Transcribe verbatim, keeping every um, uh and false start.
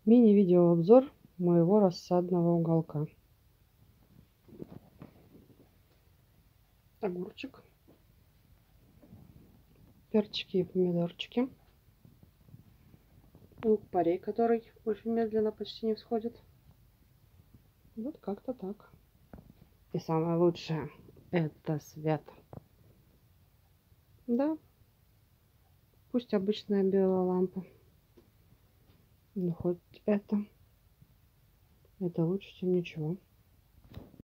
Мини-видеообзор моего рассадного уголка. Огурчик, перчики и помидорчики, лук-порей, который очень медленно, почти не всходит. Вот как-то так. И самое лучшее — это свет. Да, пусть обычная белая лампа, но хоть это, это лучше, чем ничего.